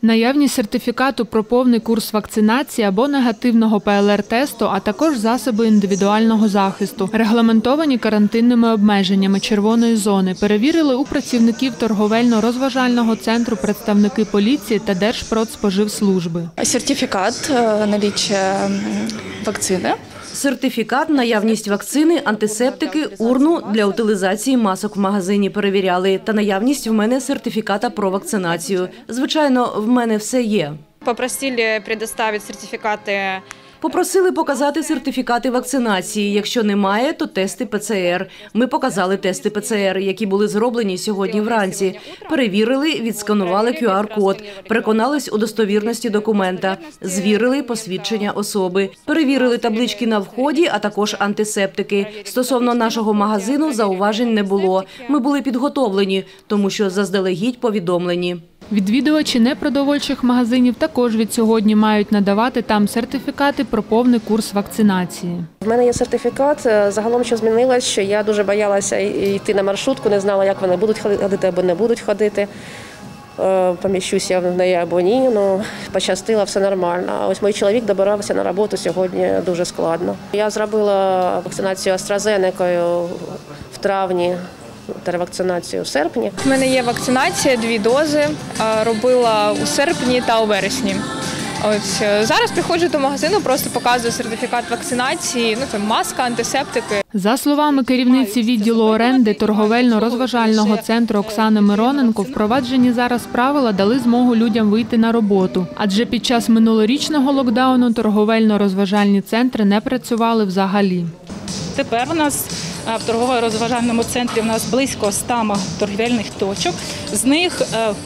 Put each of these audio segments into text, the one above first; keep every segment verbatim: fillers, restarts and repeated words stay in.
Наявність сертифікату про повний курс вакцинації або негативного Пе Ел Ер тесту, а також засоби індивідуального захисту, регламентовані карантинними обмеженнями червоної зони, перевірили у працівників торговельно-розважального центру представники поліції та Держпродспоживслужби. Сертифікат наличия вакцини. Сертифікат, наявність вакцини, антисептики, урну для утилізації масок в магазині перевіряли. Та наявність в мене сертифіката про вакцинацію. Звичайно, в мене все є. Попросили предоставити сертифікати. Попросили показати сертифікати вакцинації. Якщо немає, то тести Пе Це Ер. Ми показали тести Пе Це Ер, які були зроблені сьогодні вранці. Перевірили, відсканували Кю Ар код, переконались у достовірності документа, звірили посвідчення особи, перевірили таблички на вході, а також антисептики. Стосовно нашого магазину зауважень не було. Ми були підготовлені, тому що заздалегідь повідомлені. Відвідувачі непродовольчих магазинів також від сьогодні мають надавати там сертифікати про повний курс вакцинації. В мене є сертифікат. Загалом, що змінилось, що я дуже боялася йти на маршрутку, не знала, як вони будуть ходити або не будуть ходити. Поміщуся я в неї або ні, ну, пощастило, все нормально. А ось мій чоловік добирався на роботу сьогодні дуже складно. Я зробила вакцинацію AstraZenecою в травні. Ревакцинацію в серпні. У мене є вакцинація, дві дози, робила у серпні та у вересні. Ось зараз приходжу до магазину, просто показую сертифікат вакцинації, ну там маска, антисептики. За словами керівниці відділу оренди торговельно-розважального центру Оксани Мироненко, впроваджені зараз правила дали змогу людям вийти на роботу. Адже під час минулорічного локдауну торговельно-розважальні центри не працювали взагалі. Тепер у нас в торгово-розважальному центрі у нас близько ста торгівельних точок. З них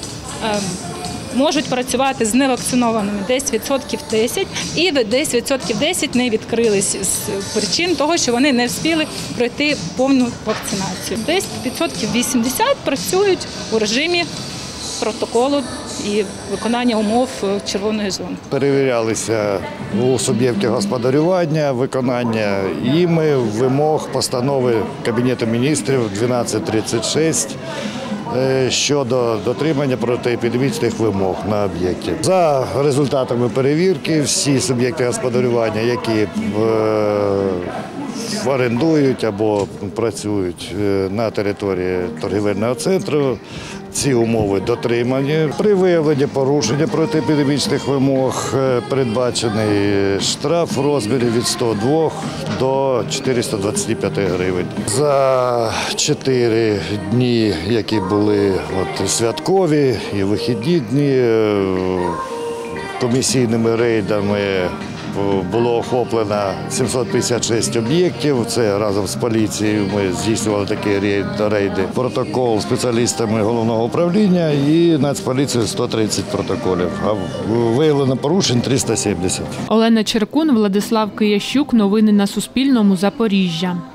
можуть працювати з невакцинованими десь відсотків десять, і десь відсотків десять не відкрились з причин того, що вони не встигли пройти повну вакцинацію. Десь відсотків вісімдесят працюють у режимі протоколу і виконання умов червоної зони. Перевірялися у суб'єктів господарювання, виконання іми вимог постанови Кабінету міністрів дванадцять тридцять шість щодо дотримання протиепідемічних вимог на об'єкті. За результатами перевірки всі суб'єкти господарювання, які орендують або працюють на території торгівельного центру, ці умови дотримані. При виявленні порушення протиепідемічних вимог передбачений штраф в розмірі від ста двох до чотирьохсот двадцяти п'яти гривень. За чотири дні, які були от, святкові і вихідні дні, комісійними рейдами було охоплено сімсот п'ятдесят шість об'єктів. Це разом з поліцією ми здійснювали такі рейди. Протокол спеціалістами головного управління і Нацполіцією сто тридцять протоколів. А виявлено порушень триста сімдесят. Олена Черкун, Владислав Киящук. Новини на Суспільному. Запоріжжя.